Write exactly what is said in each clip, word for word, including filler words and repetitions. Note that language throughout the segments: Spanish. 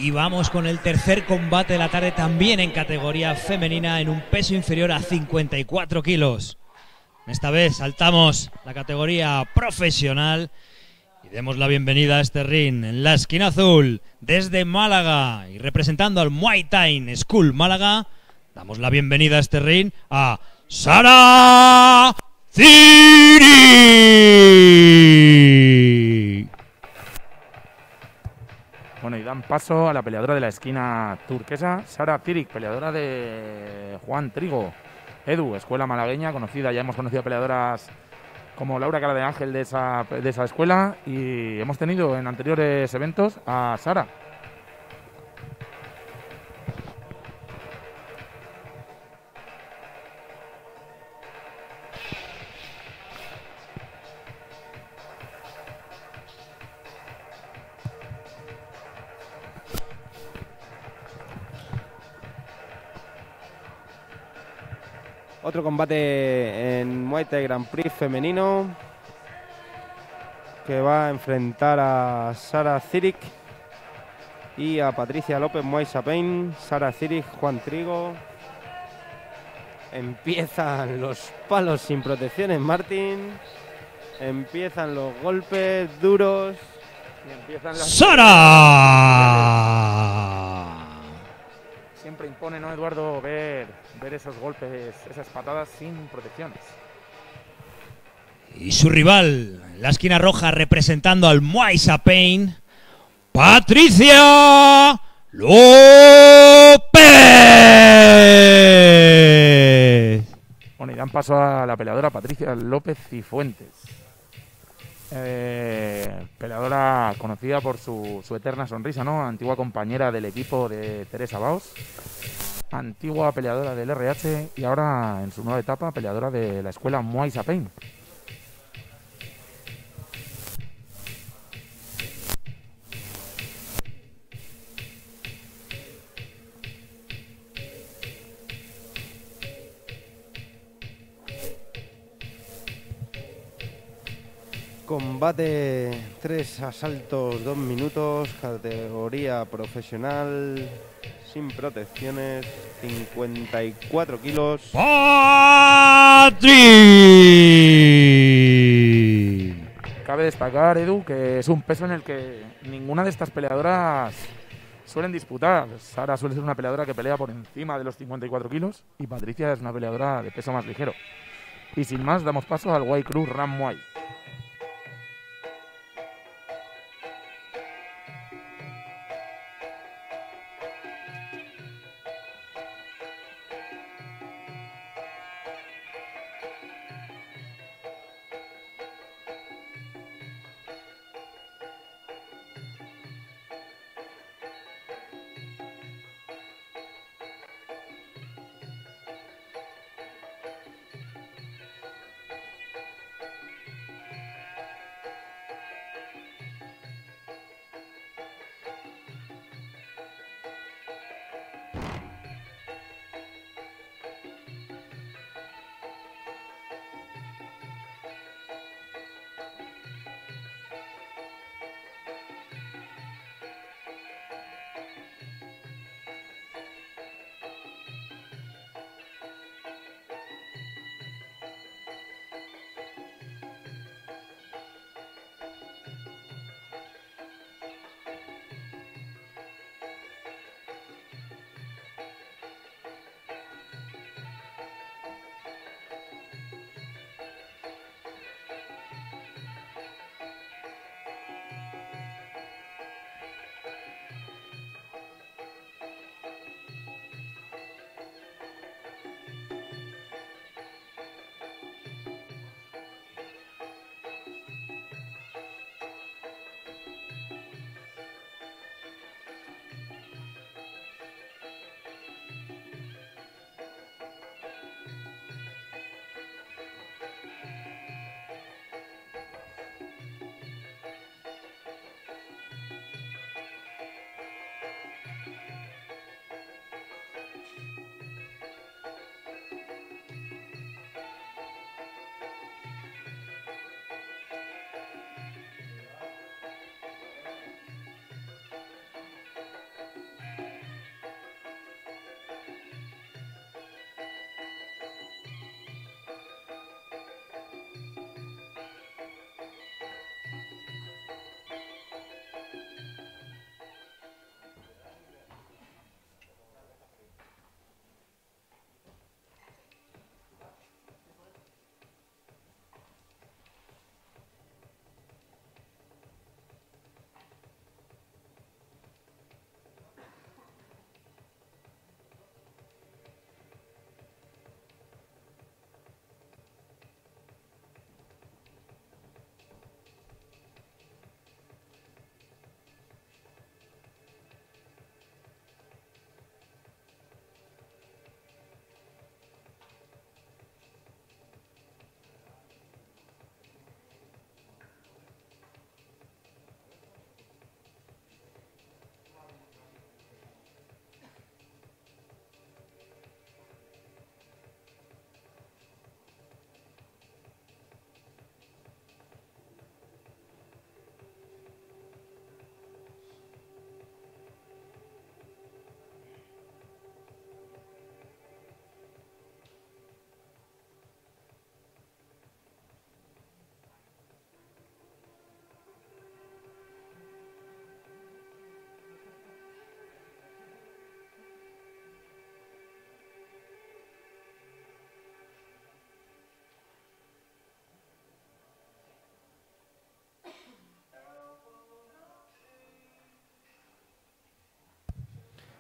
Y vamos con el tercer combate de la tarde, también en categoría femenina, en un peso inferior a cincuenta y cuatro kilos. Esta vez saltamos la categoría profesional y demos la bienvenida a este ring en la esquina azul, desde Málaga y representando al Muay Thai School Málaga. Damos la bienvenida a este ring a Sara Ciri. Bueno, y dan paso a la peleadora de la esquina turquesa, Sara Ciri, peleadora de Juan Trigo. Edu, escuela malagueña, conocida, ya hemos conocido peleadoras como Laura Cara de Ángel de esa, de esa escuela, y hemos tenido en anteriores eventos a Sara. Otro combate en Muay Thai Grand Prix femenino que va a enfrentar a Sara Ciri y a Patricia López Muay Sapain. Sara Ciri, Juan Trigo. Empiezan los palos sin protecciones, Martín. Empiezan los golpes duros. Y empiezan las... ¡Sara! Siempre impone, ¿no, Eduardo? Ver, ver esos golpes, esas patadas sin protecciones. Y su rival, en la esquina roja, representando al Muay Sapain, Patricia López. Bueno, y dan paso a la peleadora Patricia López Cifuentes. Eh, peleadora conocida por su, su eterna sonrisa, ¿no? Antigua compañera del equipo de Teresa Baos, antigua peleadora del R H y ahora en su nueva etapa peleadora de la escuela Muay Sapain. Combate, tres asaltos, dos minutos, categoría profesional, sin protecciones, cincuenta y cuatro kilos. Patri. Cabe destacar, Edu, que es un peso en el que ninguna de estas peleadoras suelen disputar. Sara suele ser una peleadora que pelea por encima de los cincuenta y cuatro kilos y Patricia es una peleadora de peso más ligero. Y sin más, damos paso al White Cruz Ram Muay.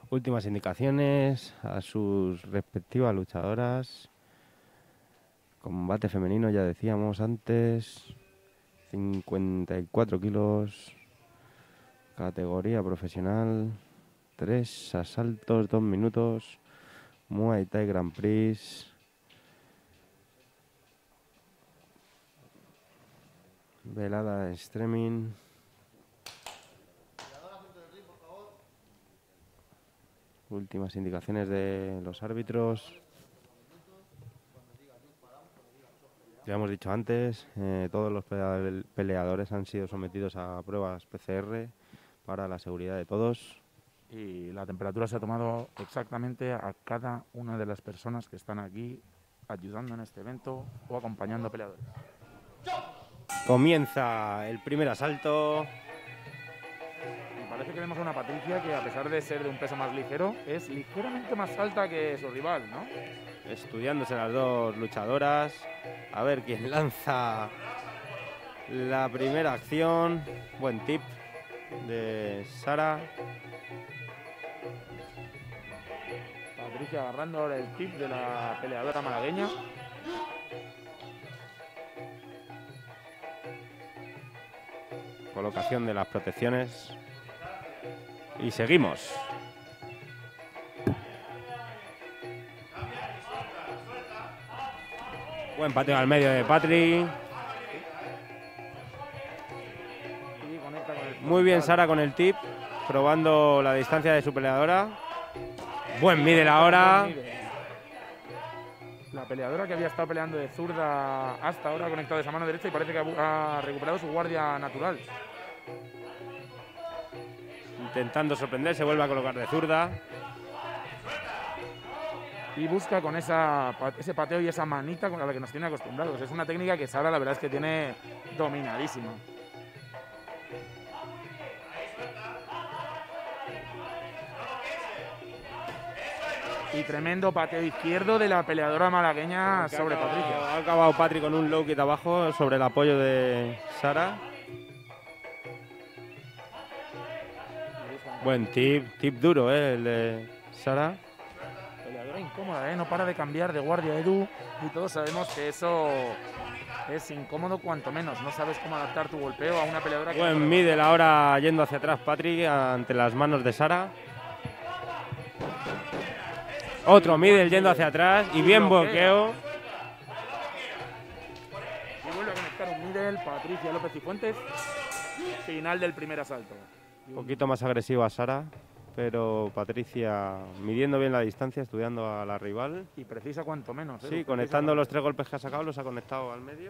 Últimas indicaciones a sus respectivas luchadoras. Combate femenino, ya decíamos antes. cincuenta y cuatro kilos. Categoría profesional. Tres asaltos, dos minutos. Muay Thai Grand Prix. Velada streaming. Últimas indicaciones de los árbitros. Ya hemos dicho antes, eh, todos los peleadores han sido sometidos a pruebas P C R para la seguridad de todos. Y la temperatura se ha tomado exactamente a cada una de las personas que están aquí ayudando en este evento o acompañando a peleadores. Comienza el primer asalto. Me parece que vemos a una Patricia que, a pesar de ser de un peso más ligero, es ligeramente más alta que su rival, ¿no? Estudiándose las dos luchadoras. A ver quién lanza la primera acción. Buen tip de Sara. Patricia agarrando ahora el tip de la peleadora malagueña. Colocación de las protecciones. Y seguimos. Buen pateo al medio de Patri. Muy bien Sara con el tip, probando la distancia de su peleadora. Buen middle ahora. La peleadora que había estado peleando de zurda hasta ahora ha conectado esa mano derecha y parece que ha recuperado su guardia natural. Intentando sorprender, se vuelve a colocar de zurda. Y busca con esa, ese pateo y esa manita con la que nos tiene acostumbrados. Es una técnica que Sara la verdad es que tiene dominadísima. Y tremendo pateo izquierdo de la peleadora malagueña sobre ha acabado, Patricia. Ha acabado Patri con un low kick abajo sobre el apoyo de Sara. Buen tip, tip duro, ¿eh? El de Sara. Peleadora incómoda, ¿eh? No para de cambiar de guardia, Edu. Y todos sabemos que eso es incómodo cuanto menos. No sabes cómo adaptar tu golpeo a una peleadora que... Buen middle ahora yendo hacia atrás Patri ante las manos de Sara. Otro middle yendo hacia atrás y bien bloqueo. Y vuelve a conectar un middle, Patricia López y Fuentes. Final del primer asalto. Un poquito más agresiva Sara, pero Patricia midiendo bien la distancia, estudiando a la rival. Y precisa cuanto menos. ¿eh? Sí, conectando los tres golpes que ha sacado, los ha conectado al medio.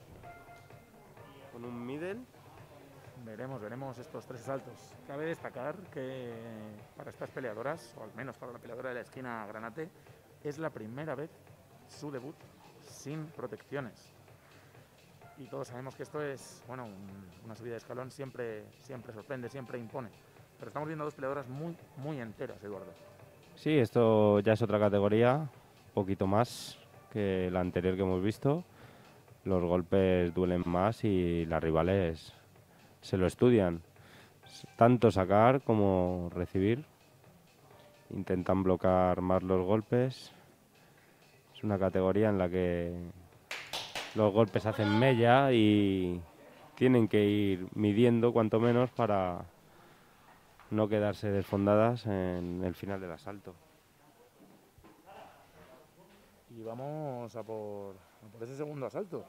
Con un middle. Veremos, veremos estos tres asaltos. Cabe destacar que para estas peleadoras, o al menos para la peleadora de la esquina Granate, es la primera vez su debut sin protecciones. Y todos sabemos que esto es, bueno, un, una subida de escalón siempre, siempre sorprende, siempre impone. Pero estamos viendo dos peleadoras muy, muy enteras, Eduardo. Sí, esto ya es otra categoría, un poquito más que la anterior que hemos visto. Los golpes duelen más y las rivales se lo estudian. Tanto sacar como recibir. Intentan bloquear más los golpes. Es una categoría en la que los golpes hacen mella y tienen que ir midiendo cuanto menos para no quedarse desfondadas en el final del asalto. Y vamos a por, a por ese segundo asalto.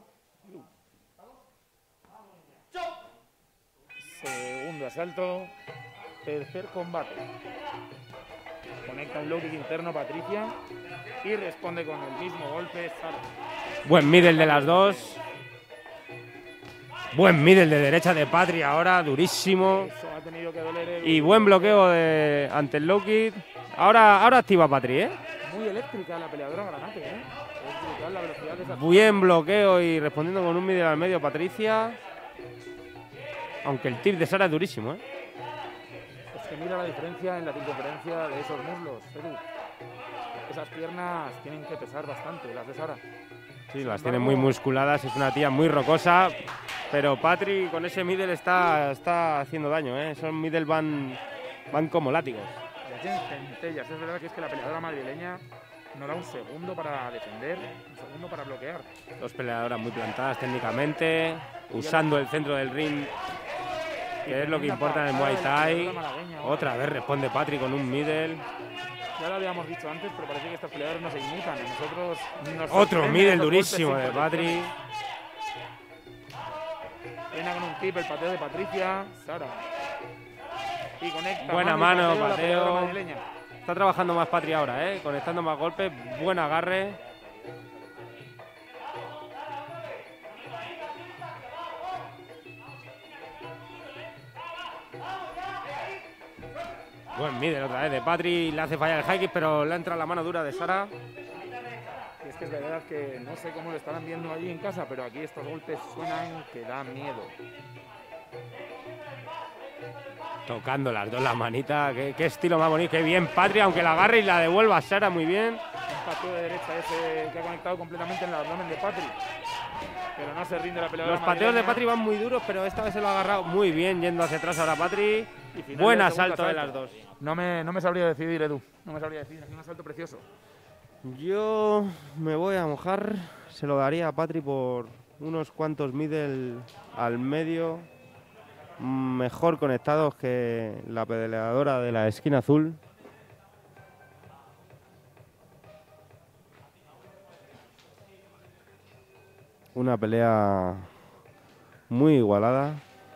Segundo asalto, tercer combate. Conecta un low kick interno Patricia y responde con el mismo golpe Sara. Buen middle de las dos. Buen middle de derecha de Patri ahora, durísimo. Eso ha tenido que doler el... Y buen bloqueo de, ante el low kick. Ahora, ahora activa Patri, ¿eh? Muy eléctrica la peleadora Granate, ¿eh? Es brutal la velocidad de esa... Bien bloqueo y respondiendo con un middle al medio Patricia. Aunque el tip de Sara es durísimo, ¿eh? Es que mira la diferencia en la circunferencia de esos muslos, Edu. Esas piernas tienen que pesar bastante, las de Sara. Sí, las tiene muy musculadas, es una tía muy rocosa, pero Patri con ese middle está, está haciendo daño, ¿eh? Esos middle van, van como látigos. parecen centellas. Es verdad que es que la peleadora madrileña no da un segundo para defender, un segundo para bloquear. Dos peleadoras muy plantadas técnicamente, usando el centro del ring, que es lo que importa en el Muay Thai. Otra vez responde Patri con un middle. Ya lo habíamos dicho antes, pero parece que estas peleadoras no se inmutan. Nosotros nos Otro middle durísimo de Patri. Viene con un tip el pateo de Patricia. Sara. Y conecta. Buena mano, pateo. pateo. Está trabajando más Patri ahora, ¿eh? Conectando más golpes. Buen agarre. Buen middle otra vez de Patri. Le hace fallar el high kick, pero le entra la mano dura de Sara. Y es que es verdad que no sé cómo lo estarán viendo allí en casa, pero aquí estos golpes suenan que dan miedo. Tocando las dos las manitas. Qué, qué estilo más bonito. Qué bien Patri, aunque la agarre y la devuelva a Sara muy bien. Un pateo de derecha ese que ha conectado completamente en el abdomen de Patri. Pero no se rinde la peleadora. Los pateos de Patri van muy duros, pero esta vez se lo ha agarrado muy bien, yendo hacia atrás ahora Patri. Buen asalto de las dos. No me, no me sabría decidir, Edu. No me sabría decidir. Es un asalto precioso. Yo me voy a mojar. Se lo daría a Patri por unos cuantos middle al medio. Mejor conectados que la peleadora de la esquina azul. Una pelea muy igualada.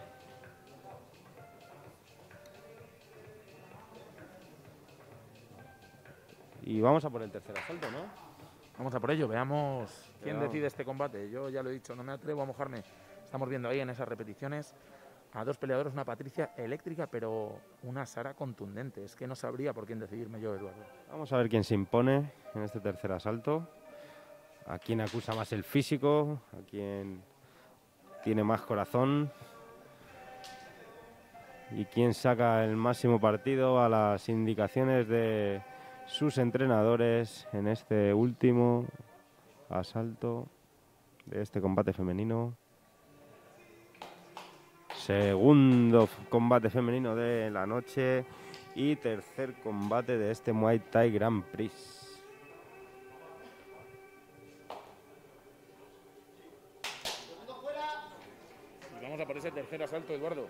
Y vamos a por el tercer asalto, ¿no? Vamos a por ello, veamos quién Veamos. decide este combate. Yo ya lo he dicho, no me atrevo a mojarme. Estamos viendo ahí en esas repeticiones a dos peleadores, una Patricia eléctrica, pero una Sara contundente. Es que no sabría por quién decidirme yo, Eduardo. Vamos a ver quién se impone en este tercer asalto. A quién acusa más el físico, a quién tiene más corazón y quién saca el máximo partido a las indicaciones de sus entrenadores en este último asalto de este combate femenino. Segundo combate femenino de la noche y tercer combate de este Muay Thai Grand Prix. Vamos a por ese tercer asalto, Eduardo.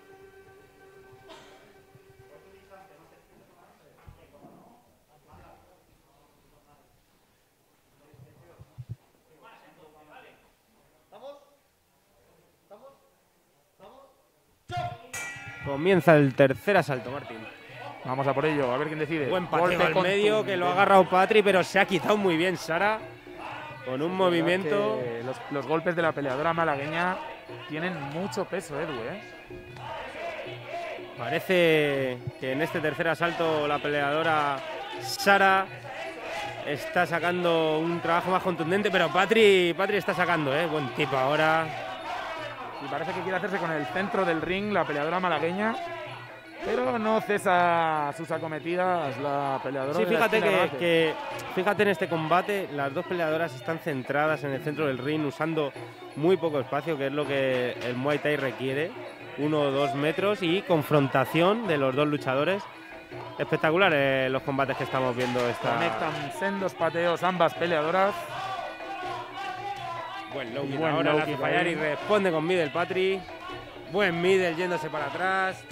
Comienza el tercer asalto, Martín. Vamos a por ello, a ver quién decide. Buen pateo al medio que lo ha agarrado Patri, pero se ha quitado muy bien Sara con un movimiento. Los, los golpes de la peleadora malagueña tienen mucho peso, Edu, ¿eh? Parece que en este tercer asalto la peleadora Sara está sacando un trabajo más contundente, pero Patri, Patri está sacando, ¿eh? Buen tipo ahora. Y parece que quiere hacerse con el centro del ring la peleadora malagueña, pero no cesa sus acometidas la peleadora. Sí, de la fíjate esquina que, base. que fíjate en este combate, las dos peleadoras están centradas en el centro del ring, usando muy poco espacio, que es lo que el Muay Thai requiere, uno o dos metros, y confrontación de los dos luchadores. Espectaculares los combates que estamos viendo esta. Conectan sendos pateos ambas peleadoras. Buen low kick Buen ahora, low le hace kick fallar ahí. y responde con middle Patri. Buen middle yéndose para atrás.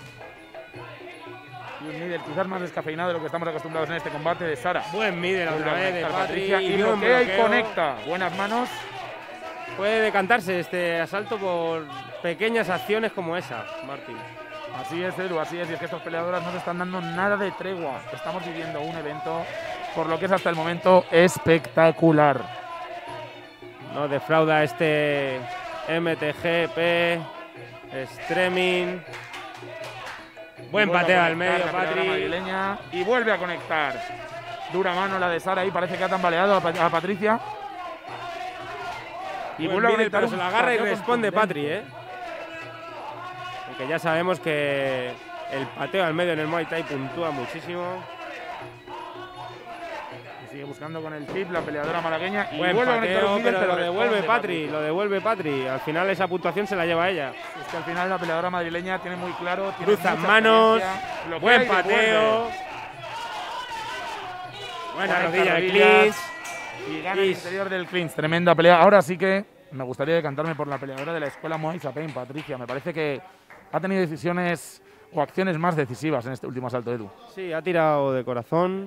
Y un middle quizás más descafeinado de lo que estamos acostumbrados en este combate de Sara. Buen middle otra vez de Patri. Y buen bloquea y bloqueo. conecta. Buenas manos. Puede decantarse este asalto por pequeñas acciones como esa, Martín. Así es, Edu, así es. Y es que estas peleadoras no se están dando nada de tregua. Estamos viviendo un evento, por lo que es hasta el momento, espectacular. No defrauda este M T G P Streaming. Buen Vuelve a pateo al conectar medio, la peleadora Patri. madrileña y vuelve a conectar. Dura mano la de Sara ahí, parece que ha tambaleado a, Pa- a Patricia. Y Buen vuelve a middle, conectar pero un se la agarra y pateo responde Patri, contundente. ¿eh? Aunque ya sabemos que el pateo al medio en el Muay Thai puntúa muchísimo. Y sigue buscando con el tip la peleadora malagueña y Buen vuelve a conectar pateo, un middle, pero lo devuelve responde Patri, lo devuelve Patri. Al final esa puntuación se la lleva ella. Es que al final la peleadora madrileña tiene muy claro. Tiene Cruzan mucha manos, experiencia, bloquea buen y devuelve. pateo. Buena Conecta rodilla de rodillas clinch. Y gana el Y- interior del clinch. Tremenda pelea. Ahora sí que me gustaría decantarme por la peleadora de la escuela Muay Thai, Patricia. Me parece que ha tenido decisiones o acciones más decisivas en este último asalto, Edu. Sí, ha tirado de corazón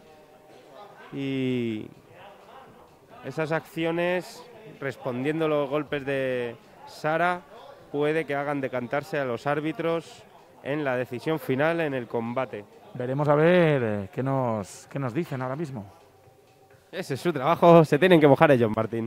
y esas acciones, respondiendo los golpes de Sara, puede que hagan decantarse a los árbitros en la decisión final en el combate. Veremos a ver eh, qué nos, qué nos dicen ahora mismo. Ese es su trabajo, se tienen que mojar ellos, Martín.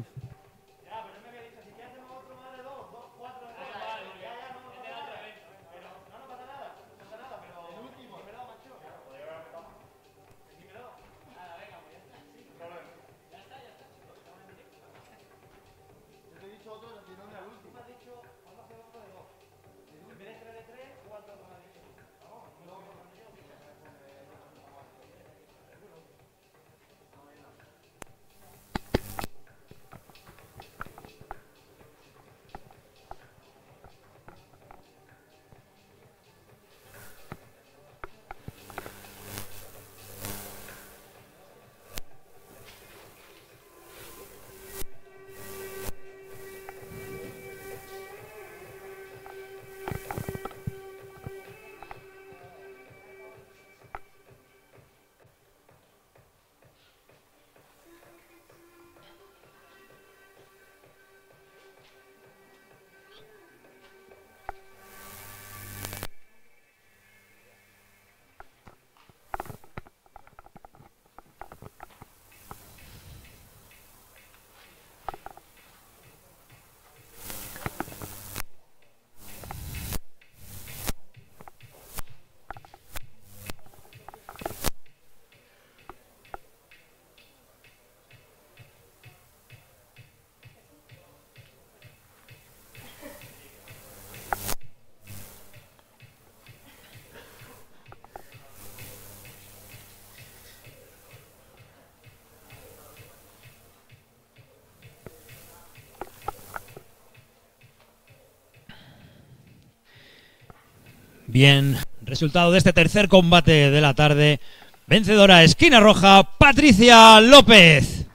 Bien, resultado de este tercer combate de la tarde. Vencedora, esquina roja, Patricia López.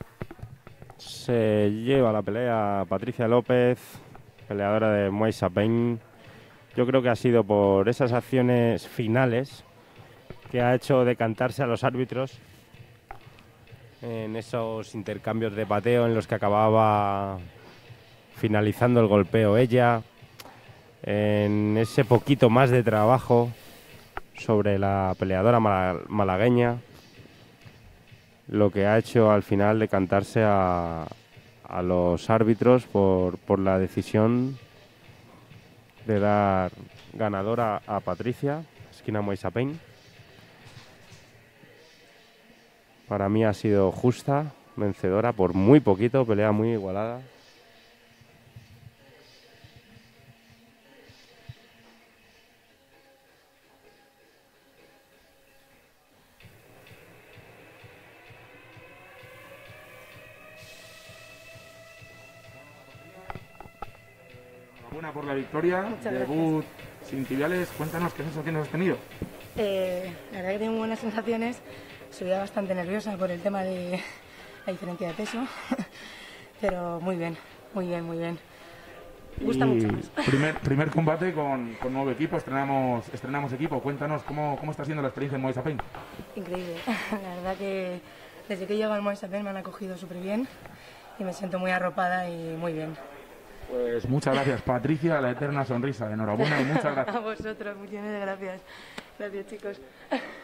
Se lleva la pelea Patricia López, peleadora de Muay Thai. Yo creo que ha sido por esas acciones finales que ha hecho decantarse a los árbitros en esos intercambios de pateo en los que acababa finalizando el golpeo ella, en ese poquito más de trabajo sobre la peleadora mala- malagueña, lo que ha hecho al final decantarse a, a los árbitros por, por la decisión de dar ganadora a Patricia, esquina Muay Thai. Para mí ha sido justa, vencedora por muy poquito, pelea muy igualada. Enhorabuena por la victoria. Muchas Debut sin tibiales. Cuéntanos qué sensaciones has tenido. Eh, la verdad que tengo buenas sensaciones. Subía bastante nerviosa por el tema de la diferencia de peso, pero muy bien, muy bien, muy bien. Me gusta Y mucho más. Primer, primer combate con, con nuevo equipo. Estrenamos, estrenamos equipo. Cuéntanos cómo, cómo está siendo la experiencia en Muay Thai. Increíble. La verdad que desde que llego al Muay Thai me han acogido súper bien y me siento muy arropada y muy bien. Pues muchas gracias, Patricia, la eterna sonrisa. Enhorabuena y muchas gracias. A vosotros, muchas gracias. Gracias, chicos.